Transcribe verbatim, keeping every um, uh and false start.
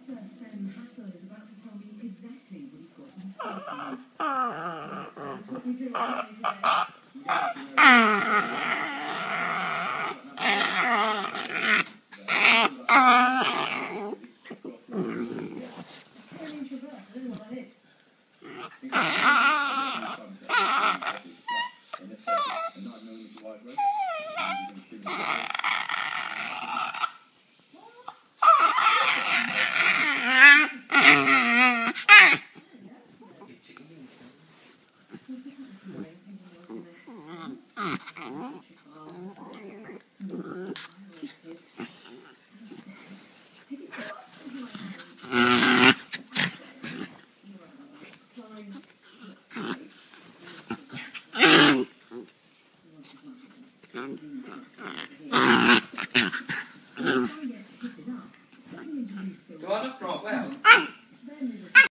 Doctor Sven Hassel is about to tell me exactly what he's got in store for me. Right, so talk me through what's happening today. Turn into reverse, I don't know what that is. In this case, it's a nine millimeter wide rope, and you can see the So this isn't this way, I think I was going to kids. Instead, take it into my hands. Climb, looks great. Do I look right well? Sven is a